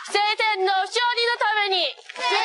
晴天の勝利のために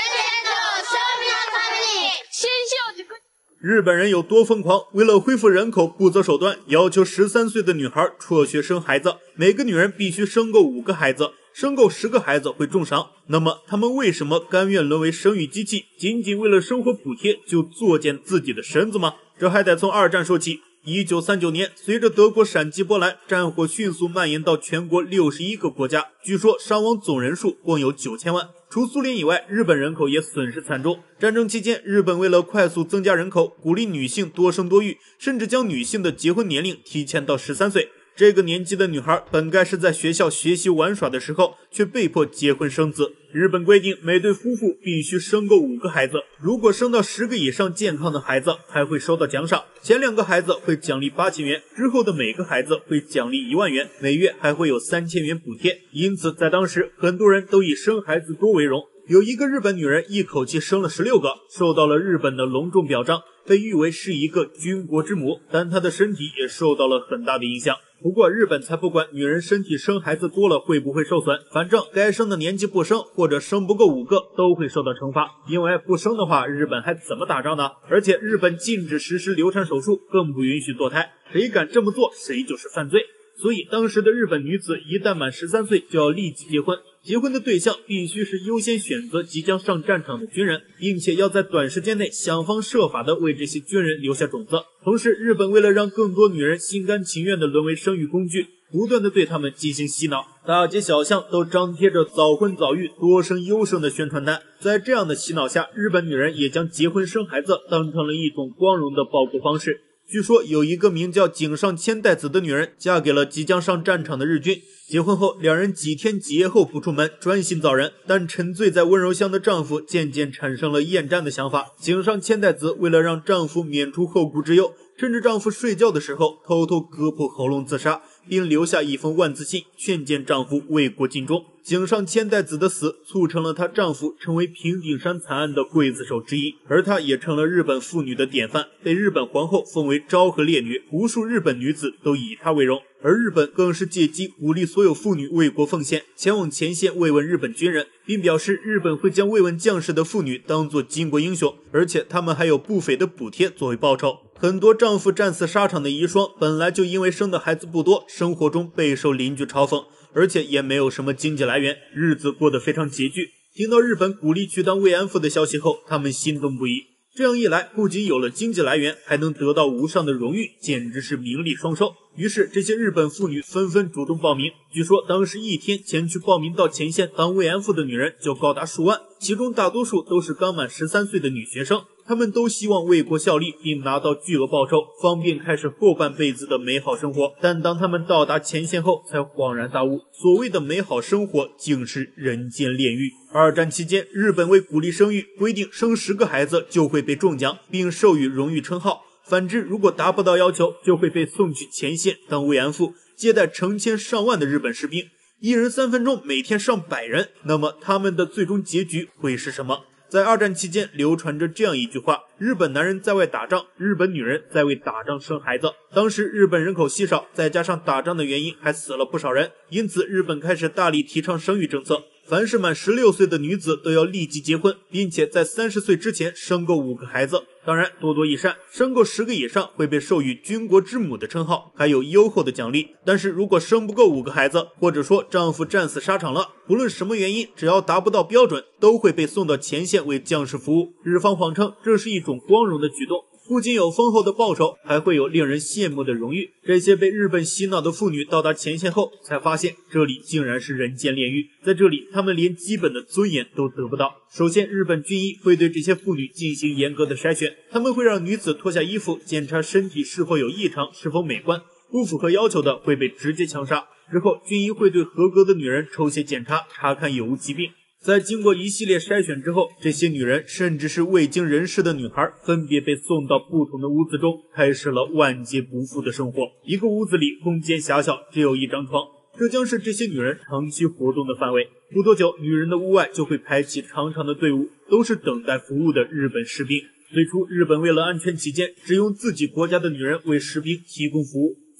新種を熟。 日本人有多疯狂，为了恢复人口不择手段，要求13岁的女孩辍学生孩子，每个女人必须生够5个孩子，生够10个孩子会重伤。那么他们为什么甘愿沦为生育机器，仅仅为了生活补贴就作践自己的身子吗？这还得从二战说起。1939年，随着德国闪击波兰，战火迅速蔓延到全国61个国家，据说伤亡总人数共有9000万。除苏联以外，日本人口也损失惨重。战争期间，日本为了快速增加人口，鼓励女性多生多育，甚至将女性的结婚年龄提前到13岁。这个年纪的女孩本该是在学校学习玩耍的时候，却被迫结婚生子。日本规定每对夫妇必须生够5个孩子，如果生到10个以上健康的孩子，还会收到奖赏。前2个孩子会奖励8000元，之后的每个孩子会奖励1万元，每月还会有3000元补贴。因此在当时，很多人都以生孩子多为荣。有一个日本女人一口气生了16个，受到了日本的隆重表彰，被誉为是一个军国之母，但她的身体也受到了很大的影响。不过日本才不管女人身体生孩子多了会不会受损，反正该生的年纪不生，或者生不够5个都会受到惩罚，因为不生的话日本还怎么打仗呢？而且日本禁止实施流产手术，更不允许堕胎，谁敢这么做谁就是犯罪。所以当时的日本女子一旦满13岁就要立即结婚，结婚的对象必须是优先选择即将上战场的军人，并且要在短时间内想方设法的为这些军人留下种子。同时，日本为了让更多女人心甘情愿的沦为生育工具，不断的对他们进行洗脑，大街小巷都张贴着早婚早育多生优生的宣传单。在这样的洗脑下，日本女人也将结婚生孩子当成了一种光荣的报国方式。据说有一个名叫井上千代子的女人嫁给了即将上战场的日军，结婚后两人几天几夜后不出门，专心造人。但沉醉在温柔乡的丈夫渐渐产生了厌战的想法，井上千代子为了让丈夫免除后顾之忧，趁着丈夫睡觉的时候偷偷割破喉咙自杀，并留下一封万字信劝谏丈夫为国尽忠。井上千代子的死促成了她丈夫成为平顶山惨案的刽子手之一，而她也成了日本妇女的典范，被日本皇后封为昭和烈女，无数日本女子都以她为荣。而日本更是借机鼓励所有妇女为国奉献，前往前线慰问日本军人，并表示日本会将慰问将士的妇女当作巾帼英雄，而且他们还有不菲的补贴作为报酬。很多丈夫战死沙场的遗孀本来就因为生的孩子不多，生活中备受邻居嘲讽，而且也没有什么经济来源，日子过得非常拮据。听到日本鼓励去当慰安妇的消息后，他们心动不已。这样一来，不仅有了经济来源，还能得到无上的荣誉，简直是名利双收。于是这些日本妇女纷纷主动报名，据说当时一天前去报名到前线当慰安妇的女人就高达数万，其中大多数都是刚满13岁的女学生，她们都希望为国效力并拿到巨额报酬，方便开始后半辈子的美好生活。但当她们到达前线后才恍然大悟，所谓的美好生活竟是人间炼狱。二战期间，日本为鼓励生育，规定生10个孩子就会被中奖并授予荣誉称号，反之如果达不到要求，就会被送去前线当慰安妇，接待成千上万的日本士兵，一人3分钟，每天上百人。那么他们的最终结局会是什么？在二战期间流传着这样一句话，日本男人在外打仗，日本女人在为打仗生孩子。当时日本人口稀少，再加上打仗的原因还死了不少人，因此日本开始大力提倡生育政策，凡是满16岁的女子都要立即结婚，并且在30岁之前生够5个孩子。当然多多益善，生够10个以上会被授予军国之母的称号，还有优厚的奖励。但是如果生不够5个孩子，或者说丈夫战死沙场了，不论什么原因，只要达不到标准，都会被送到前线为将士服务。日方谎称这是一种光荣的举动，不仅有丰厚的报酬，还会有令人羡慕的荣誉。这些被日本洗脑的妇女到达前线后，才发现这里竟然是人间炼狱，在这里她们连基本的尊严都得不到。首先，日本军医会对这些妇女进行严格的筛选，他们会让女子脱下衣服，检查身体是否有异常，是否美观，不符合要求的会被直接枪杀。之后，军医会对合格的女人抽血检查，查看有无疾病。在经过一系列筛选之后，这些女人甚至是未经人事的女孩，分别被送到不同的屋子中，开始了万劫不复的生活。一个屋子里空间狭小，只有一张床，这将是这些女人长期活动的范围。不多久，女人的屋外就会排起长长的队伍，都是等待服务的日本士兵。最初，日本为了安全起见，只用自己国家的女人为士兵提供服务。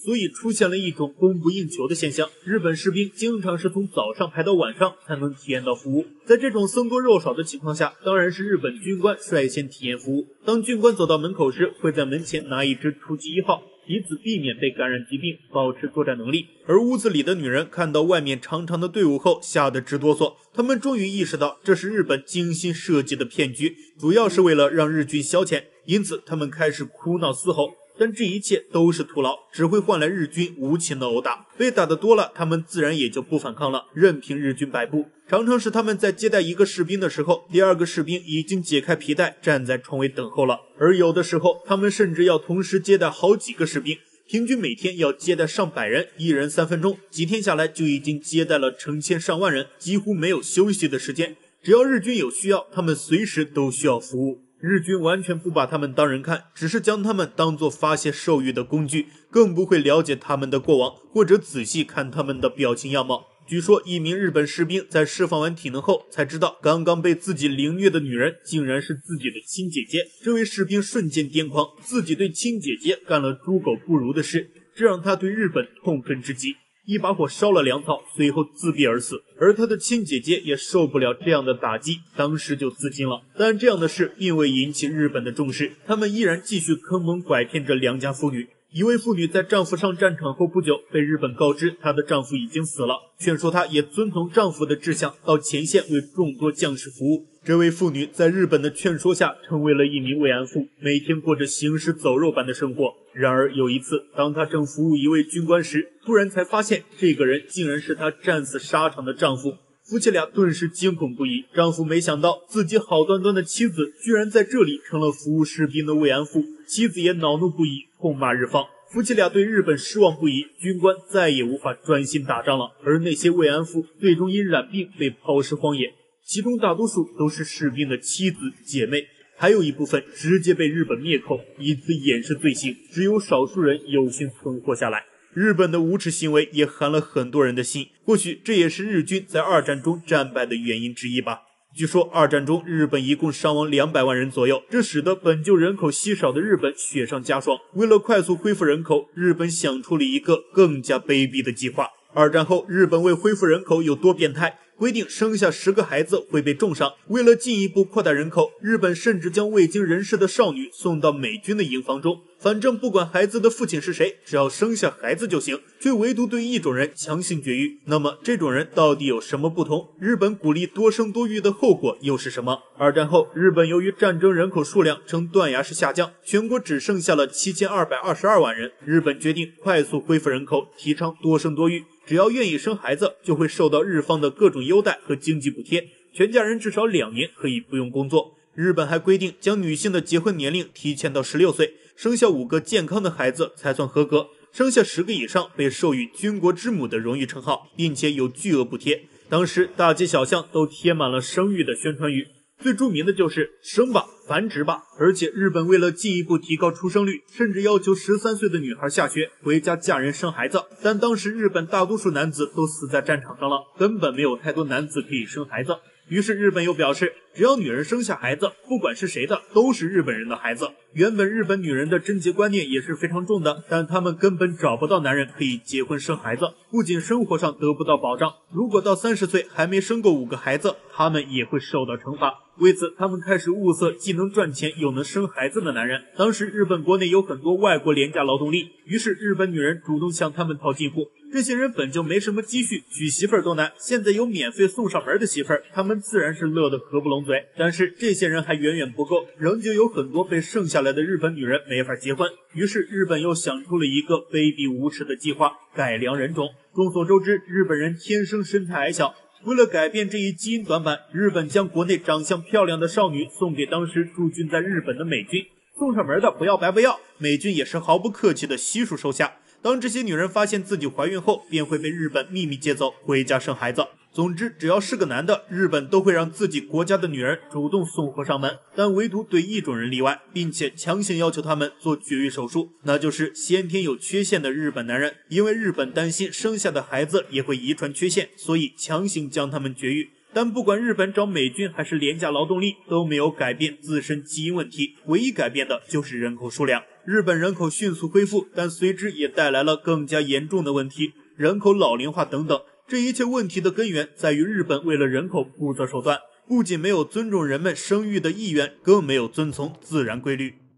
所以出现了一种供不应求的现象。日本士兵经常是从早上排到晚上才能体验到服务。在这种僧多肉少的情况下，当然是日本军官率先体验服务。当军官走到门口时，会在门前拿一支突击1号，以此避免被感染疾病，保持作战能力。而屋子里的女人看到外面长长的队伍后，吓得直哆嗦。她们终于意识到这是日本精心设计的骗局，主要是为了让日军消遣，因此她们开始哭闹嘶吼。但这一切都是徒劳，只会换来日军无情的殴打。被打得多了，他们自然也就不反抗了，任凭日军摆布。常常是他们在接待一个士兵的时候，第二个士兵已经解开皮带，站在床尾等候了。而有的时候，他们甚至要同时接待好几个士兵，平均每天要接待上百人，一人3分钟，几天下来就已经接待了成千上万人，几乎没有休息的时间。只要日军有需要，他们随时都需要服务。日军完全不把他们当人看，只是将他们当作发泄兽欲的工具，更不会了解他们的过往，或者仔细看他们的表情样貌。据说一名日本士兵在释放完体能后，才知道刚刚被自己凌虐的女人竟然是自己的亲姐姐。这位士兵瞬间癫狂，自己对亲姐姐干了猪狗不如的事，这让他对日本痛恨至极。一把火烧了粮草，随后自毙而死。而他的亲姐姐也受不了这样的打击，当时就自尽了。但这样的事并未引起日本的重视，他们依然继续坑蒙拐骗着良家妇女。一位妇女在丈夫上战场后不久，被日本告知她的丈夫已经死了，劝说她也遵从丈夫的志向，到前线为众多将士服务。这位妇女在日本的劝说下，成为了一名慰安妇，每天过着行尸走肉般的生活。然而有一次，当她正服务一位军官时，突然才发现这个人竟然是她战死沙场的丈夫。夫妻俩顿时惊恐不已，丈夫没想到自己好端端的妻子居然在这里成了服务士兵的慰安妇，妻子也恼怒不已，痛骂日方。夫妻俩对日本失望不已，军官再也无法专心打仗了，而那些慰安妇最终因染病被抛尸荒野，其中大多数都是士兵的妻子姐妹，还有一部分直接被日本灭口，以此掩饰罪行，只有少数人有幸存活下来。日本的无耻行为也寒了很多人的心，或许这也是日军在二战中战败的原因之一吧。据说二战中日本一共伤亡200万人左右，这使得本就人口稀少的日本雪上加霜。为了快速恢复人口，日本想出了一个更加卑鄙的计划。二战后，日本为恢复人口有多变态，规定生下10个孩子会被重赏。为了进一步扩大人口，日本甚至将未经人事的少女送到美军的营房中，反正不管孩子的父亲是谁，只要生下孩子就行，却唯独对一种人强行绝育。那么这种人到底有什么不同？日本鼓励多生多育的后果又是什么？二战后，日本由于战争人口数量呈断崖式下降，全国只剩下了7222万人。日本决定快速恢复人口，提倡多生多育，只要愿意生孩子，就会受到日方的各种优待和经济补贴，全家人至少2年可以不用工作。日本还规定将女性的结婚年龄提前到16岁，生下5个健康的孩子才算合格，生下10个以上被授予军国之母的荣誉称号，并且有巨额补贴。当时大街小巷都贴满了生育的宣传语，最著名的就是生吧，繁殖吧。而且日本为了进一步提高出生率，甚至要求13岁的女孩下学回家嫁人生孩子。但当时日本大多数男子都死在战场上了，根本没有太多男子可以生孩子。于是日本又表示，只要女人生下孩子，不管是谁的，都是日本人的孩子。原本日本女人的贞洁观念也是非常重的，但她们根本找不到男人可以结婚生孩子，不仅生活上得不到保障，如果到30岁还没生够5个孩子，她们也会受到惩罚。为此，他们开始物色既能赚钱又能生孩子的男人。当时日本国内有很多外国廉价劳动力，于是日本女人主动向他们套近乎。这些人本就没什么积蓄，娶媳妇儿都难，现在有免费送上门的媳妇儿，他们自然是乐得合不拢嘴。但是这些人还远远不够，仍旧有很多被剩下来的日本女人没法结婚。于是日本又想出了一个卑鄙无耻的计划，改良人种。众所周知，日本人天生身材矮小，为了改变这一基因短板，日本将国内长相漂亮的少女送给当时驻军在日本的美军，送上门的不要白不要，美军也是毫不客气的悉数收下。当这些女人发现自己怀孕后，便会被日本秘密接走回家生孩子。总之，只要是个男的，日本都会让自己国家的女人主动送货上门，但唯独对一种人例外，并且强行要求他们做绝育手术，那就是先天有缺陷的日本男人。因为日本担心生下的孩子也会遗传缺陷，所以强行将他们绝育。但不管日本找美军还是廉价劳动力，都没有改变自身基因问题，唯一改变的就是人口数量。 日本人口迅速恢复，但随之也带来了更加严重的问题，人口老龄化等等。这一切问题的根源在于日本为了人口不择手段，不仅没有尊重人们生育的意愿，更没有遵从自然规律。